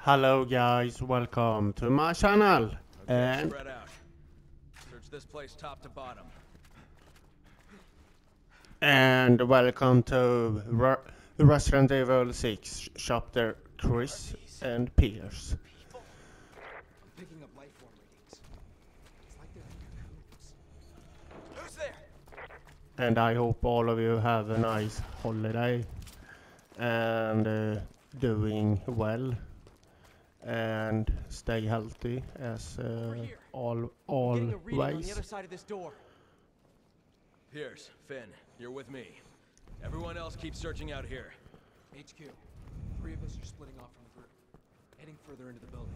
Hello guys, welcome to my channel. Okay, spread out. Search this place top to bottom. And welcome to Resident Evil 6 chapter Chris and Piers. I'm picking up life form readings. It's like they're in cahoots. Who's there? And I hope all of you have a nice holiday and doing well and stay healthy as always. Getting a reading on the other side of this door. Piers, Finn, you're with me. Everyone else keep searching out here. HQ. 3 of us are splitting off from the group, heading further into the building.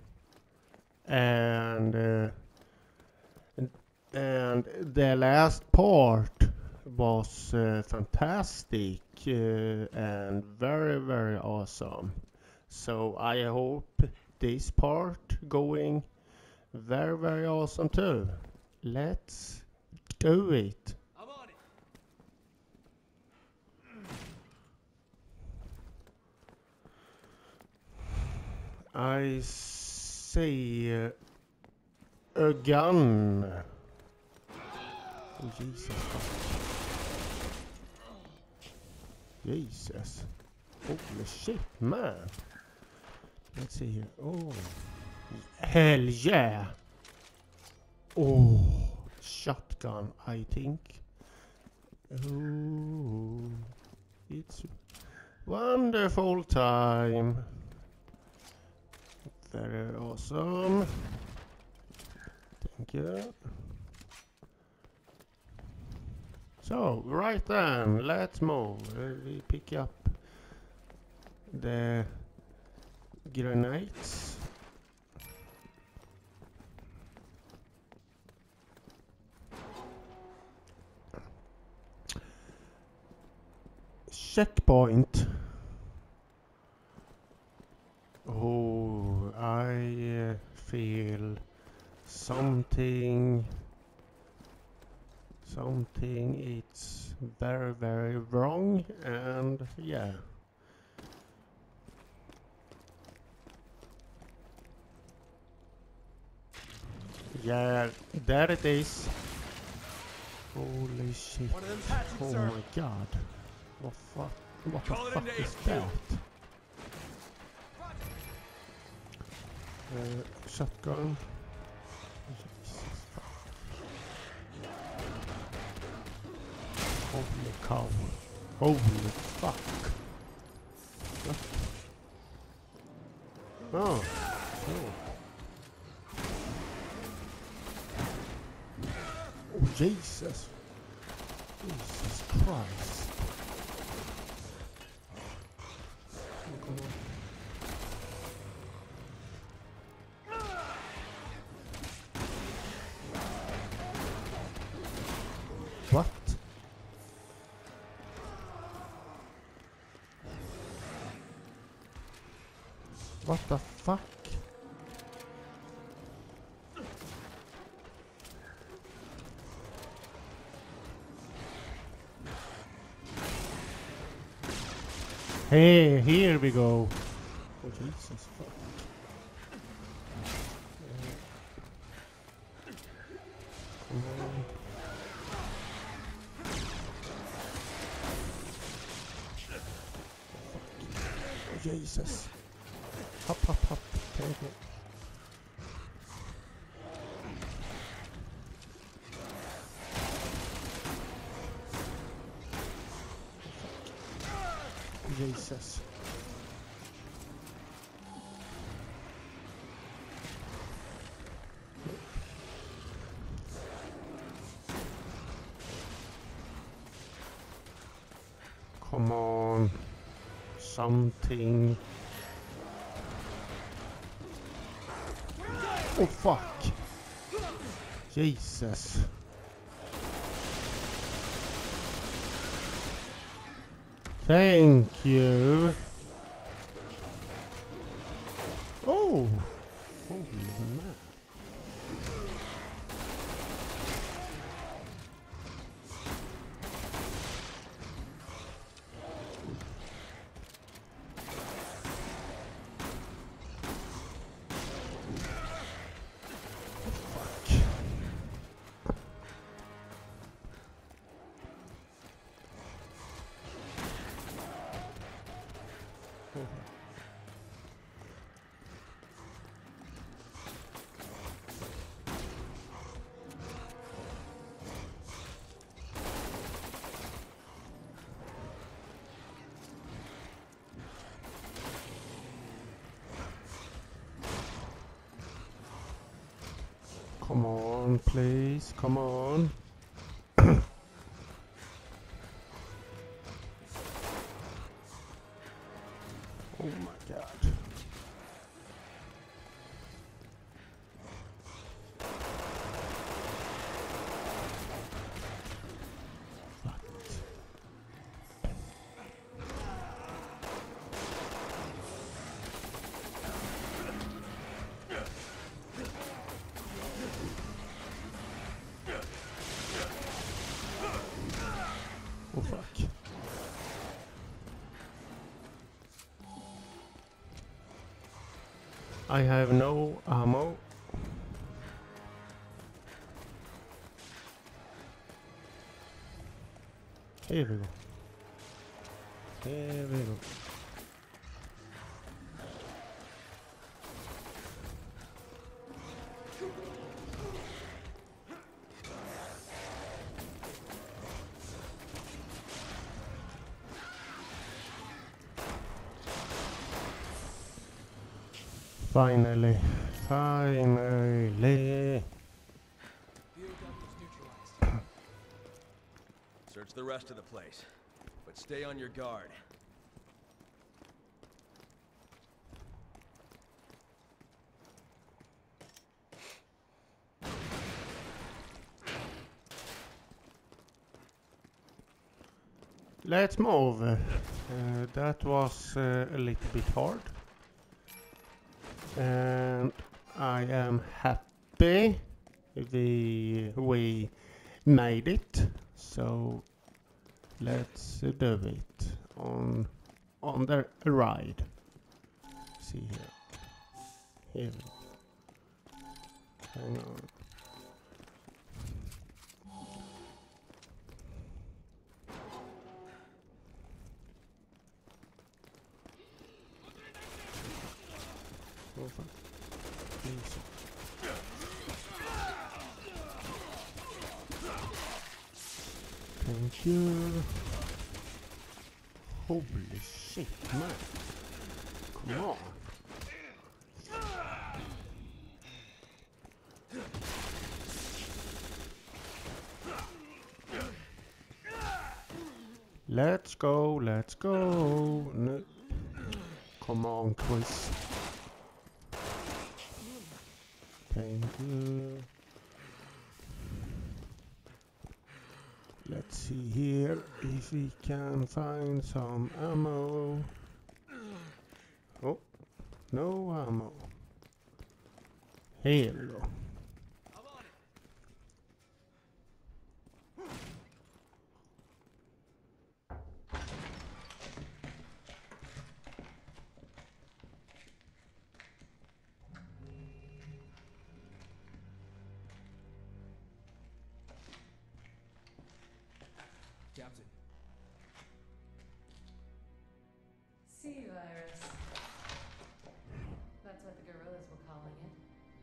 And the last part was fantastic and very awesome. So I hope this part going very awesome too. Let's do it. I'm on it. I see a gun. Oh, Jesus. Jesus. Holy shit, man. Let's see here. Oh. Hell yeah. Oh. Shotgun, I think. Oh. It's wonderful time. Very awesome. Thank you. So, right then, let's move. We pick up the grenades. Checkpoint. Oh, I feel something it's very wrong, and yeah. Yeah, there it is. Holy shit. Oh my god. What the fuck is that? Shotgun. Holy cow. Holy fuck. What? Oh. Oh, Jesus. Jesus Christ. Oh, come on. What? What the fuck? Hey, here we go. Oh, Jesus fuck. Come on. Oh, Jesus. Hop. Take it. Jesus. Come on. Something. Oh fuck. Jesus. Thank you. Oh. Holy man. Come on, please, come on. Oh my god. Oh fuck. I have no ammo. Here we go. Here we go. Finally. Finally. Search the rest of the place, but stay on your guard. Let's move. That was a little bit hard. And I am happy we made it. So let's do it on the ride. See here. Here. Hang on. Oh fuck. Please. Thank you. Holy shit, man. Come on. Let's go, let's go. No. Come on, Chris. Thank you. Let's see here if we can find some ammo. Oh, no ammo. Here we go. Captain. Sea virus. That's what the guerrillas were calling it.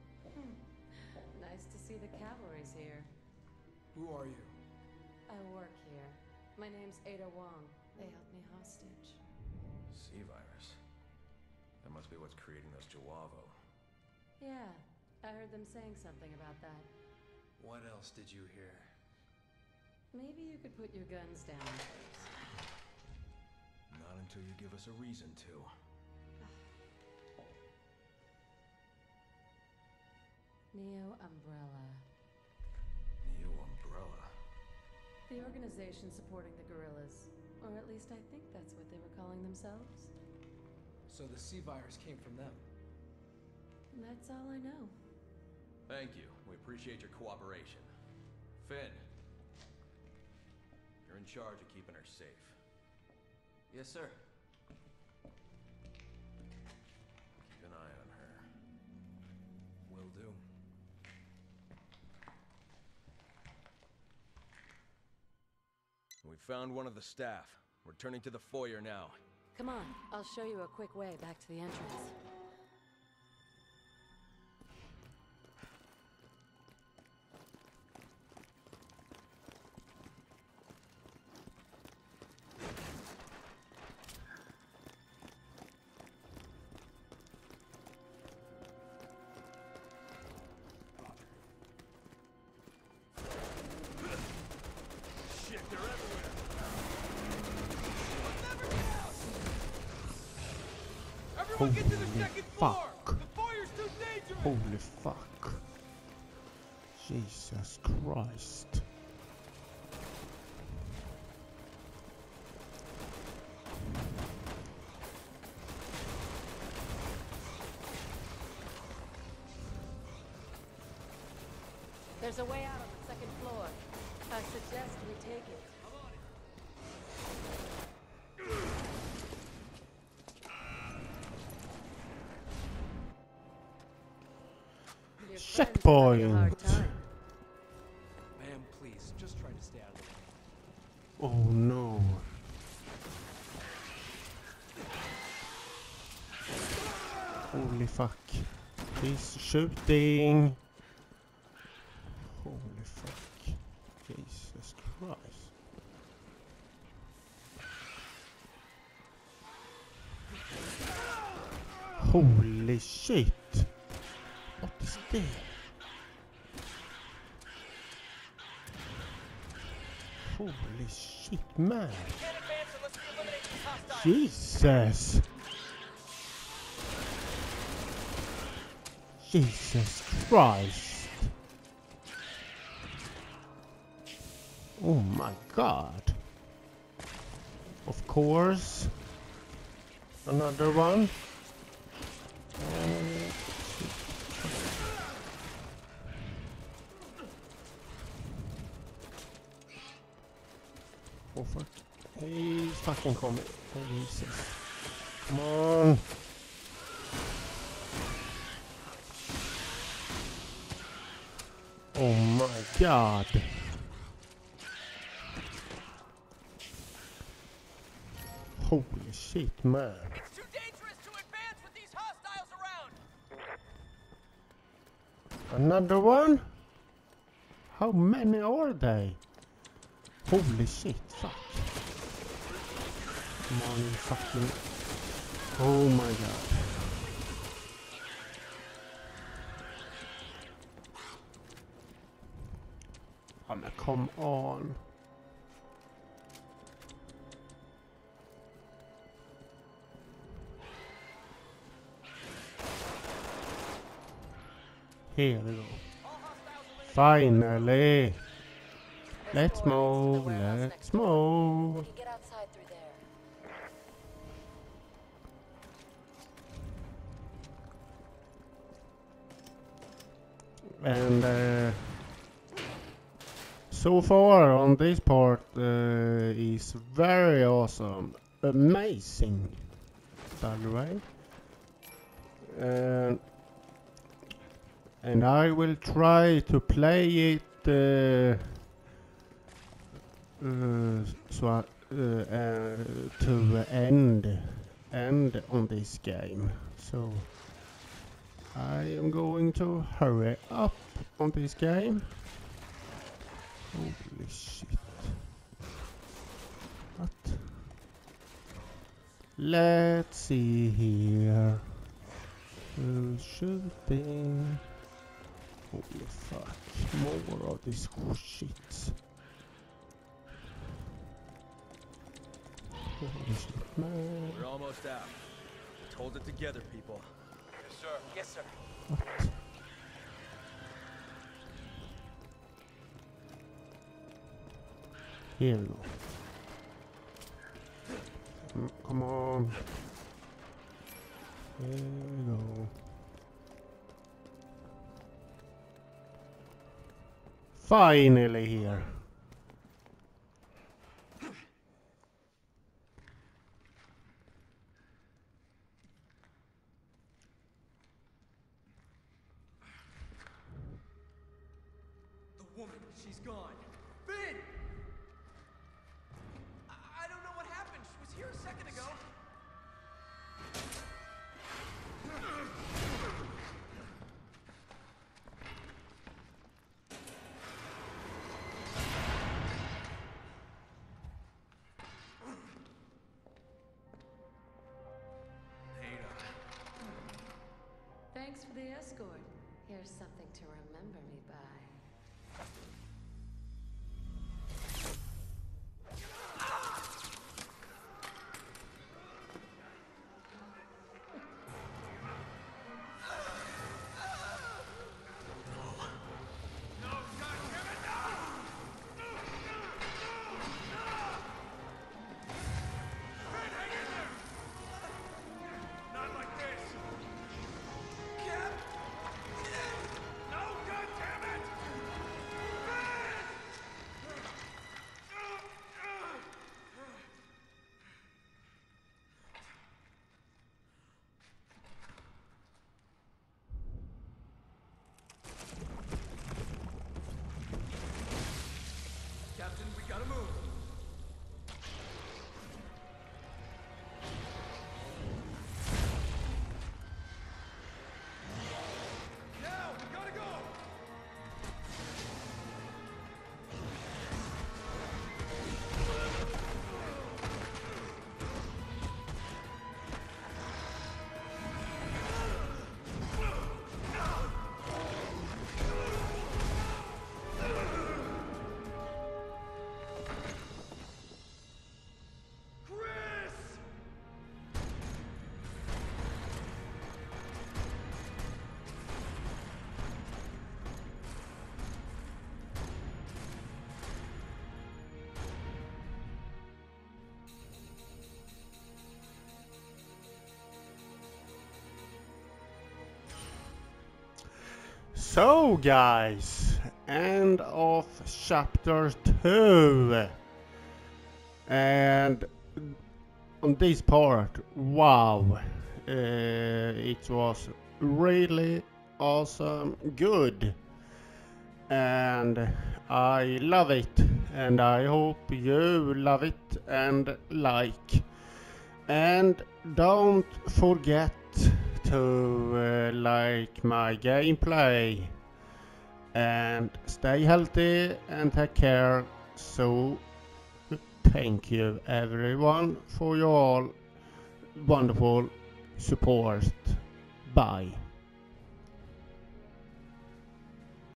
Nice to see the cavalry's here. Who are you? I work here. My name's Ada Wong. They held me hostage. Sea virus. That must be what's creating this Jawavo. Yeah, I heard them saying something about that. What else did you hear? Maybe you could put your guns down first. Not until you give us a reason to. Neo Umbrella. Neo Umbrella. The organization supporting the guerrillas. Or at least I think that's what they were calling themselves. So the sea virus came from them. And that's all I know. Thank you. We appreciate your cooperation. Finn. You're in charge of keeping her safe. Yes, sir. Keep an eye on her. Will do. We found one of the staff. We're turning to the foyer now. Come on, I'll show you a quick way back to the entrance. Everyone get to the Holy second floor! fuck. The fire's too dangerous! Holy fuck. Jesus Christ. There's a way out on the second floor. I suggest we take it. Your friends are having a hard Checkpoint. time. Ma'am, please, just try to stay out of the way. Oh no. Holy fuck. He's shooting. Holy fuck. Jesus Christ. Holy shit. What is this? Holy shit, man. Jesus. Jesus Christ. Oh my god. Of course. Another one. Oh fuck. He's fucking coming. Oh Jesus. Come on. Oh my god. Holy shit, man. It's too dangerous to advance with these hostiles around! Another one? How many are they? Holy shit, fuck. Come on, you fucking... Oh my god. Oh, men, come on. Here we go. Finally. Let's move, let's move. Get outside through there. And so far on this part is very awesome, amazing, by the way. And I will try to play it to end on this game. So I am going to hurry up on this game. Holy shit. What? Let's see here. Who's shooting? Holy fuck. More of these shits. Holy shit, man. We're almost out. Let's hold it together, people. Yes, sir. Yes, sir. What? Here we go. Come on. Here we go. Finally here. The woman, she's gone. Finn! I don't know what happened. She was here a second ago. Thanks for the escort. Here's something to remember me by. So guys, end of chapter 2. And on this part, wow, it was really awesome, good, and I love it, and I hope you love it and like. And don't forget to like my gameplay, and stay healthy and take care. So thank you everyone for your wonderful support. Bye.